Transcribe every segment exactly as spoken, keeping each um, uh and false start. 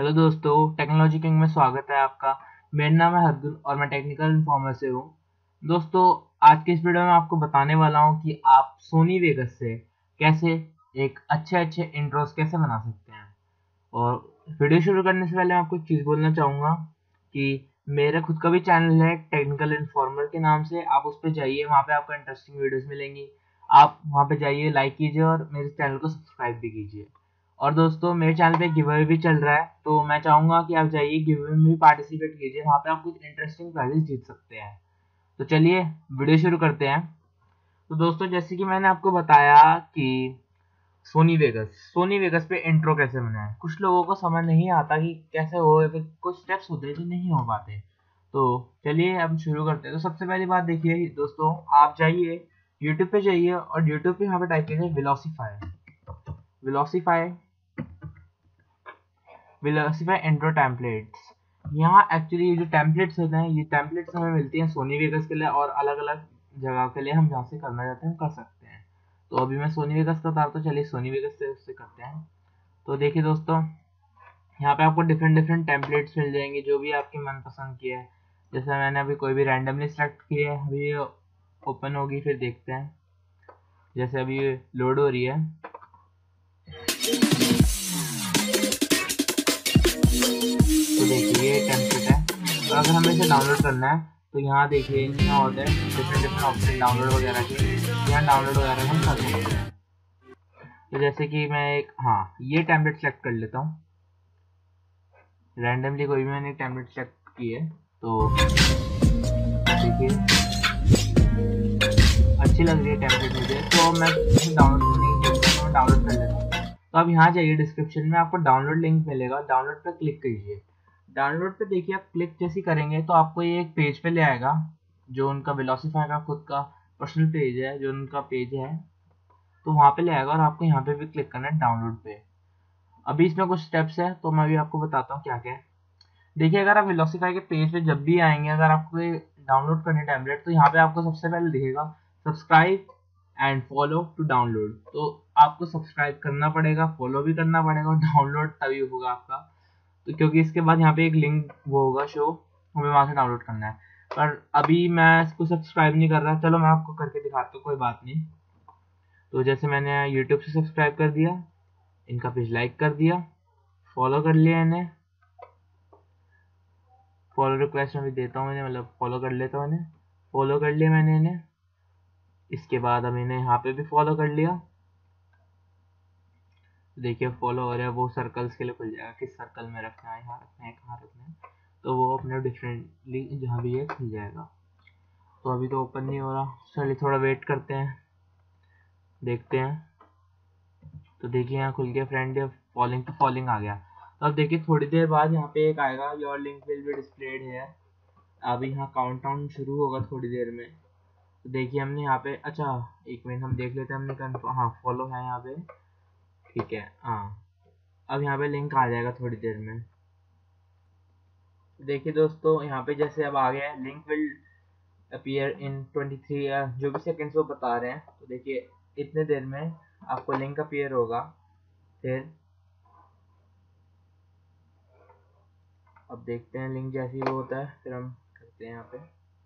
Hello दोस्तों, technology king में स्वागत है आपका। मेरा नाम है हरगुन और मैं टेक्निकल इन्फॉर्मर से हूँ। दोस्तों, आज के इस वीडियो में आपको बताने वाला हूँ कि आप सोनी वेगस से कैसे एक अच्छे अच्छे इंट्रोस कैसे बना सकते हैं। और वीडियो शुरू करने से पहले मैं आपको एक चीज़ बोलना चाहूँगा कि मेरा खुद का भी चैनल है टेक्निकल इन्फॉर्मर के नाम से। आप उस पर जाइए, वहाँ पे आपको इंटरेस्टिंग वीडियोस मिलेंगी। आप वहाँ पे जाइए, लाइक कीजिए और मेरे चैनल को सब्सक्राइब भी कीजिए। और दोस्तों, मेरे चैनल पे गिव अवे भी चल रहा है, तो मैं चाहूँगा कि आप जाइए गिव अवे में भी पार्टिसिपेट कीजिए। वहाँ पे आप कुछ इंटरेस्टिंग प्राइजेस जीत सकते हैं। तो चलिए वीडियो शुरू करते हैं। तो दोस्तों, जैसे कि मैंने आपको बताया कि सोनी वेगस सोनी वेगस पे इंट्रो कैसे बनाएं। कुछ लोगों को समझ नहीं आता कि कैसे हो, या फिर कुछ स्टेप्स होते हैं जो नहीं हो पाते। तो चलिए अब शुरू करते हैं। तो सबसे पहली बात देखिए दोस्तों, आप जाइए यूट्यूब पे जाइए और यूट्यूब पे यहाँ पे टाइप कीजिए Velocify Velocify Velocify intro templates. यहाँ एक्चुअली ये जो टेम्पलेट्स होते हैं, ये टेम्पलेट्स हमें मिलती हैं सोनी वेगस के लिए, और अलग अलग जगह के लिए हम जहाँ से करना चाहते हैं हम कर सकते हैं। तो अभी मैं सोनी वेगस का बता रहा, तो चलिए सोनी वेगस से उससे करते हैं। तो देखिए दोस्तों, यहाँ पे आपको डिफरेंट डिफरेंट टेम्पलेट्स मिल जाएंगे जो भी आपकी मनपसंद की है। जैसे मैंने अभी कोई भी रैंडमली सेलेक्ट की है, अभी ओपन होगी, फिर देखते हैं। जैसे अभी लोड हो रही है, तो देखिए ये टेम्पलेट है। और अगर हमें इसे डाउनलोड करना है तो यहाँ देखिए यहाँ होता है डिफरेंट डिफरेंट ऑप्शन डाउनलोड वगैरह के। यहाँ डाउनलोड वगैरह हम कर सकते हैं। तो जैसे कि मैं एक हाँ ये टेम्पलेट सेलेक्ट कर लेता हूँ। रैंडमली कोई भी मैंने टेम्पलेट सेलेक्ट की है, तो देखिए अच्छी लग रही है टेम्पलेट मुझे, तो मैं इसे डाउनलोड नहीं करता, मैं डाउनलोड कर लेता हूँ। तो अब यहाँ जाइए, डिस्क्रिप्शन में आपको डाउनलोड लिंक मिलेगा, डाउनलोड पर क्लिक कीजिए। डाउनलोड पे देखिए आप क्लिक जैसी करेंगे तो आपको ये एक पेज पे ले आएगा, जो उनका वेलोसिफाई का खुद का पर्सनल पेज है, जो उनका पेज है। तो वहाँ पे ले आएगा और आपको यहाँ पे भी क्लिक करना है डाउनलोड पे। अभी इसमें कुछ स्टेप्स है, तो मैं भी आपको बताता हूँ क्या क्या है। देखिए, अगर आप वेलोसिफाई के पेज पे जब भी आएंगे, अगर आपको डाउनलोड करने टैबलेट, तो यहाँ पे आपको सबसे पहले दिखेगा subscribe and follow to download. तो आपको सब्सक्राइब करना पड़ेगा, फॉलो भी करना पड़ेगा, और डाउनलोड तभी होगा आपका। तो क्योंकि इसके बाद यहाँ पे एक लिंक वो होगा शो, हमें वहां से डाउनलोड करना है। पर अभी मैं इसको सब्सक्राइब नहीं कर रहा, चलो मैं आपको करके दिखाता हूँ, कोई बात नहीं। तो जैसे मैंने यूट्यूब से सब्सक्राइब कर दिया, इनका पेज लाइक कर दिया, फॉलो कर लिया इन्हें, फॉलो रिक्वेस्ट में भी देता हूँ इन्हें, मतलब फॉलो कर लेता हूँ इन्हें, फॉलो कर लिया मैंने इन्हें। इसके बाद अब इन्हें यहाँ पे भी फॉलो कर लिया। देखिए फॉलो हो रहा है, वो सर्कल्स के लिए खुल जाएगा, किस सर्कल में रखना है, यहाँ रखना है, कहाँ रखना है, तो वो अपने डिफरेंटली जहाँ भी है खुल जाएगा। तो अभी तो ओपन नहीं हो रहा, चलिए थोड़ा वेट करते हैं, देखते हैं। तो देखिए यहाँ खुल गया फ्रेंड, फॉलोइंग टू फॉलोइंग आ गया। तो अब देखिए थोड़ी देर बाद यहाँ पे एक आएगा, your link will be displayed है। अभी यहाँ काउंटडाउन शुरू होगा थोड़ी देर में। तो देखिए हमने यहाँ पे, अच्छा एक मिनट हम देख लेते हैं, हमने कन्फर्म, हाँ फॉलो है यहाँ पे, ठीक है हाँ। अब यहाँ पे लिंक आ जाएगा थोड़ी देर में। देखिए दोस्तों, यहाँ पे जैसे अब आ गया है, link will appear in twenty three, जो भी सेकेंड्स वो बता रहे हैं। तो देखिए इतने देर में आपको लिंक अपीयर होगा। फिर अब देखते हैं लिंक जैसे ही वो होता है, फिर हम करते हैं यहाँ पे।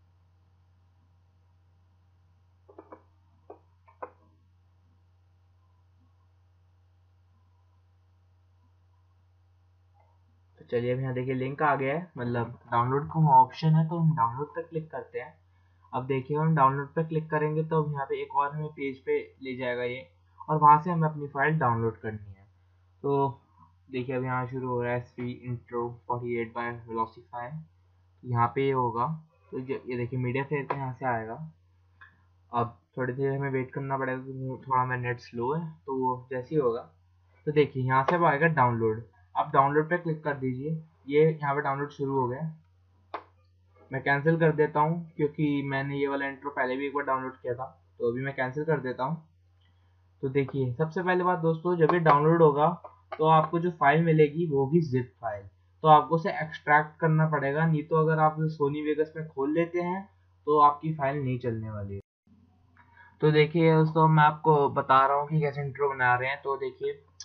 तो चलिए अब यहाँ देखिए लिंक आ गया है, मतलब डाउनलोड का ऑप्शन है, तो हम डाउनलोड पर क्लिक करते हैं। अब देखिए हम डाउनलोड पर क्लिक करेंगे तो अब यहाँ पे एक और हमें पेज पे ले जाएगा ये, और वहाँ से हमें अपनी फाइल डाउनलोड करनी है। तो देखिए अब यहाँ शुरू हो रहा है सी intro forty eight by Velocify, यहाँ पे ये होगा। तो ये देखिए मीडिया प्लेयर पे यहाँ से आएगा। अब थोड़ी देर हमें वेट करना पड़ेगा क्योंकि थोड़ा मेरा नेट स्लो है, तो वो जैसे ही होगा। तो देखिए यहाँ से अब आएगा डाउनलोड। आप डाउनलोड पे क्लिक कर दीजिए, ये यहाँ पे डाउनलोड शुरू हो गया। मैं कैंसिल कर देता हूँ क्योंकि मैंने ये वाला इंट्रो पहले भी एक बार डाउनलोड किया था, तो अभी मैं कैंसिल कर देता हूँ। तो देखिए सबसे पहले बात दोस्तों, जब ये डाउनलोड होगा तो आपको जो फाइल मिलेगी वो होगी जिप फाइल। तो आपको उसे एक्सट्रैक्ट करना पड़ेगा, नहीं तो अगर आप सोनी वेगस में खोल लेते हैं तो आपकी फाइल नहीं चलने वाली है। तो देखिए दोस्तों, मैं आपको बता रहा हूँ कि कैसे इंट्रो बना रहे हैं। तो देखिए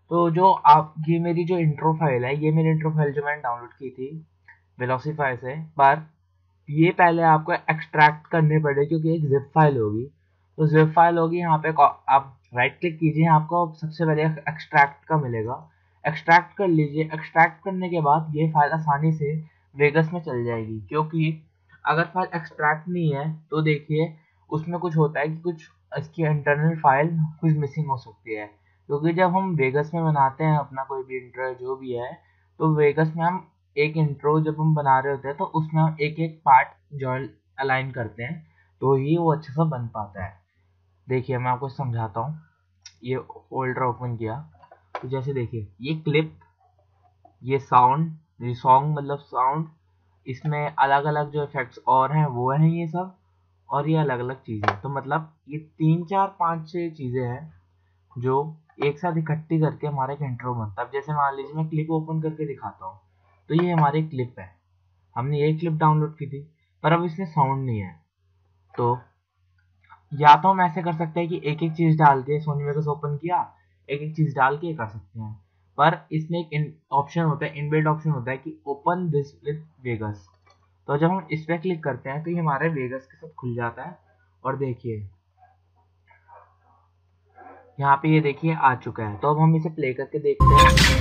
तो जो आप ये मेरी जो इंट्रो फाइल है, ये मेरी इंट्रो फाइल जो मैंने डाउनलोड की थी वेलोसिफाई से, पर ये पहले आपको एक्सट्रैक्ट करनी पड़ेगी क्योंकि एक जिप फाइल होगी। तो जिप फाइल होगी, यहाँ पे आप राइट क्लिक कीजिए, आपको सबसे पहले एक्सट्रैक्ट का मिलेगा, एक्सट्रैक्ट कर लीजिए। एक्सट्रैक्ट करने के बाद ये फाइल आसानी से वेगस में चल जाएगी, क्योंकि अगर फाइल एक्सट्रैक्ट नहीं है तो देखिए उसमें कुछ होता है कि कुछ इसकी इंटरनल फाइल कुछ मिसिंग हो सकती है। क्योंकि जब हम वेगस में बनाते हैं अपना कोई भी इंट्रो जो भी है, तो वेगस में हम एक इंट्रो जब हम बना रहे होते हैं तो उसमें हम एक एक पार्ट जॉइन अलाइन करते हैं, तो ही वो अच्छे से बन पाता है। देखिए मैं आपको समझाता हूँ। ये फोल्डर ओपन किया तो जैसे देखिए ये क्लिप, ये साउंड, ये सॉन्ग मतलब साउंड, इसमें अलग अलग जो इफेक्ट्स और हैं वो हैं ये सब, और ये अलग अलग चीज़ें। तो मतलब ये तीन चार पाँच छः चीज़ें हैं जो एक साथ इकट्ठी करके हमारा एक इंट्रो बनता है। अब जैसे मान लीजिए मैं क्लिप ओपन करके दिखाता हूँ, तो ये हमारी क्लिप है, हमने ये क्लिप डाउनलोड की थी, पर अब इसमें साउंड नहीं है। तो या तो हम ऐसे कर सकते हैं कि एक एक चीज़ डाल के सोनी वेगस ओपन किया, एक एक चीज़ डाल के कर सकते हैं, पर इसमें एक ऑप्शन होता है, इनबिल्ट ऑप्शन होता है कि ओपन दिस विद वेगस। तो जब हम इस पर क्लिक करते हैं तो ये हमारे वेगस के साथ खुल जाता है। और देखिए यहाँ पे ये देखिए आ चुका है। तो अब हम इसे प्ले करके देखते हैं।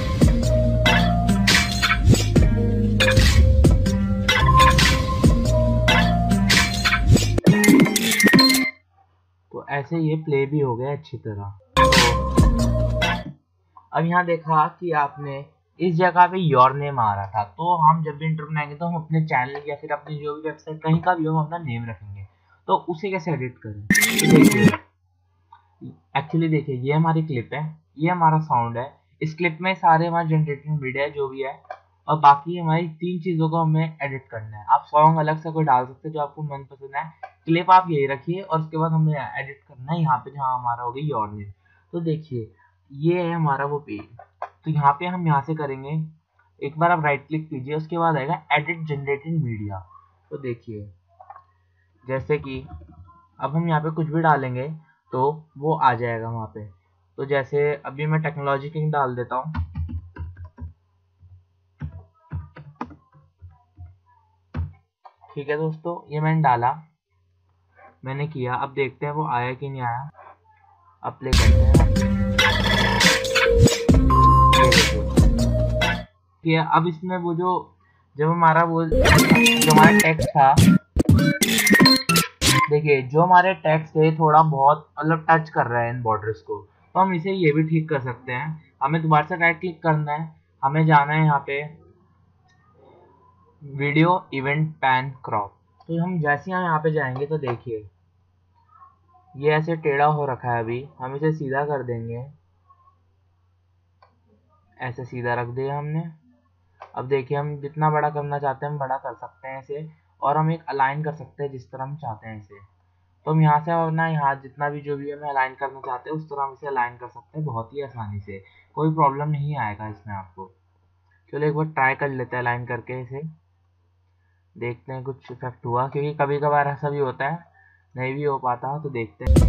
तो ऐसे ये प्ले भी हो गया अच्छी तरह। तो अब यहाँ देखा कि आपने इस जगह पे योर नेम आ रहा था, तो हम जब भी इंट्रो बनाएंगे तो हम अपने चैनल या फिर अपनी जो भी वेबसाइट कहीं का भी हम अपना नेम रखेंगे। तो उसे कैसे एडिट करें, तो देखिए एक्चुअली देखिए ये हमारी क्लिप है, ये हमारा साउंड है, इस क्लिप में सारे हमारे जनरेटेड वीडियो जो भी है, और बाकी हमारी तीन चीज़ों को हमें एडिट करना है। आप सॉन्ग अलग से कोई डाल सकते हैं जो आपको मन पसंद है, क्लिप आप यही रखिए, और उसके बाद हमें एडिट करना है यहाँ पे जहाँ हमारा हो गया योर नेम। तो देखिए ये है हमारा वो पेज। तो यहाँ पे हम यहाँ से करेंगे, एक बार आप राइट क्लिक कीजिए, उसके बाद आएगा एडिट जनरेटेड मीडिया। तो देखिए जैसे कि अब हम यहाँ पे कुछ भी डालेंगे तो वो आ जाएगा वहाँ पे। तो जैसे अभी मैं टेक्नोलॉजी किंग डाल देता हूँ, ठीक है दोस्तों, ये मैंने डाला, मैंने किया, अब देखते हैं वो आया कि नहीं आया। अब प्ले करते हैं, ठीक है। अब इसमें वो जो जब हमारा वो जो हमारा टेक्स्ट था, देखिए जो हमारे टेक्स्ट है थोड़ा बहुत मतलब टच कर रहा है इन बॉर्डर्स को, तो हम इसे ये भी ठीक कर सकते हैं। हमें दोबारा से राइट क्लिक करना है, हमें जाना है यहाँ पे वीडियो इवेंट पैन क्रॉप। तो हम जैसे हम यहाँ पे जाएंगे तो देखिए ये ऐसे टेढ़ा हो रखा है, अभी हम इसे सीधा कर देंगे, ऐसे सीधा रख दिया हमने। अब देखिए हम जितना बड़ा करना चाहते हैं हम बड़ा कर सकते हैं इसे, और हम एक अलाइन कर सकते हैं जिस तरह हम चाहते हैं इसे। तो हम यहाँ से अपना यहाँ जितना भी जो भी हमें अलाइन करना चाहते हैं उस तरह हम इसे अलाइन कर सकते हैं बहुत ही आसानी से, कोई प्रॉब्लम नहीं आएगा इसमें आपको। चलो एक बार ट्राई कर लेते हैं अलाइन करके इसे, देखते हैं कुछ इफेक्ट हुआ, क्योंकि कभी कभार ऐसा भी होता है नहीं भी हो पाता। तो देखते हैं,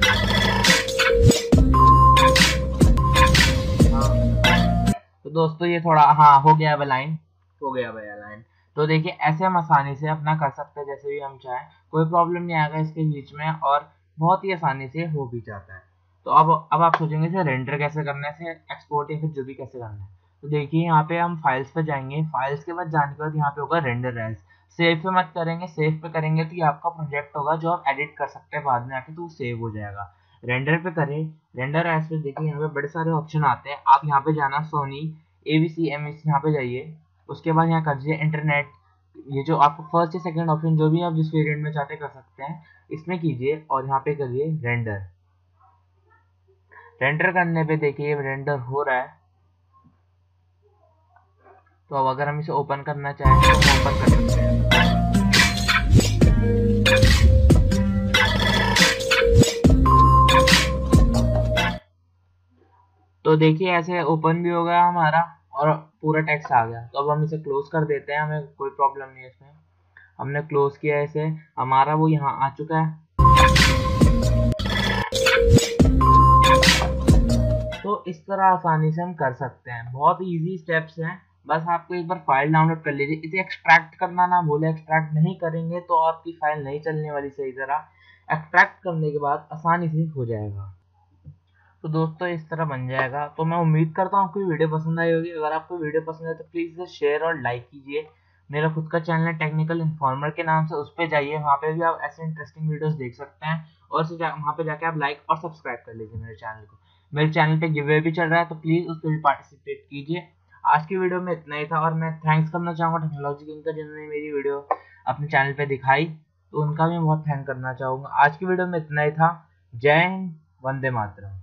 हाँ। तो दोस्तों ये थोड़ा हाँ हो गया अब अलाइन, हो गया भाई अलाइन। तो देखिए ऐसे हम आसानी से अपना कर सकते हैं जैसे भी हम चाहें, कोई प्रॉब्लम नहीं आएगा इसके बीच में, और बहुत ही आसानी से हो भी जाता है। तो अब अब आप सोचेंगे इसे रेंडर कैसे करना है, इसे एक्सपोर्ट या फिर जो भी कैसे करना है। तो देखिए यहाँ पे हम फाइल्स पे जाएंगे, फाइल्स के बाद जाने के बाद यहाँ पे होगा रेंडर एज। सेव पे मत करेंगे, सेव पे करेंगे तो ये आपका प्रोजेक्ट होगा जो आप एडिट कर सकते हैं बाद में आके, तो वो सेव हो जाएगा। रेंडर पे करें, रेंडर एज पे देखिए यहाँ पे बड़े सारे ऑप्शन आते हैं। आप यहाँ पे जाना सोनी एवीसी एमवीसी यहाँ पे जाइए, उसके बाद यहाँ कर दीजिए इंटरनेट, ये जो आपको फर्स्ट या सेकंड ऑप्शन जो भी आप जिस वेरिएंट में चाहते कर सकते हैं, इसमें कीजिए और यहाँ पे करिए रेंडर। रेंडर करने पे देखिए रेंडर हो रहा है। तो अब अगर हम इसे ओपन करना चाहें तो हम ओपन कर सकते हैं। तो देखिए ऐसे ओपन भी हो गया हमारा और पूरा टेक्स्ट आ गया। तो अब हम इसे क्लोज कर देते हैं, हमें कोई प्रॉब्लम नहीं है इसमें। हमने क्लोज किया इसे, हमारा वो यहाँ आ चुका है। तो इस तरह आसानी से हम कर सकते हैं, बहुत इजी स्टेप्स हैं। बस आपको एक बार फाइल डाउनलोड कर लीजिए। इसे एक्सट्रैक्ट करना ना भूले, एक्सट्रैक्ट नहीं करेंगे तो आपकी फाइल नहीं चलने वाली सही तरह। एक्सट्रैक्ट करने के बाद आसानी से हो जाएगा। तो दोस्तों इस तरह बन जाएगा। तो मैं उम्मीद करता हूँ आपको वीडियो पसंद आई होगी। अगर आपको वीडियो पसंद है तो प्लीज़ इसे शेयर और लाइक कीजिए। मेरा खुद का चैनल है टेक्निकल इन्फॉर्मर के नाम से, उस पर जाइए, वहाँ पे भी आप ऐसे इंटरेस्टिंग वीडियोस देख सकते हैं। और उसे जा, वहाँ पे जाके आप लाइक और सब्सक्राइब कर लीजिए मेरे चैनल को। मेरे चैनल पे गिव अवे भी चल रहा है, तो प्लीज़ उस पर भी पार्टिसिपेट कीजिए। आज की वीडियो में इतना ही था, और मैं थैंक्स करना चाहूँगा टेक्नोलॉजी किंग का, जिन्होंने मेरी वीडियो अपने चैनल पे दिखाई, तो उनका भी बहुत थैंक करना चाहूँगा। आज की वीडियो में इतना ही था। जय हिंद, वंदे मातरम।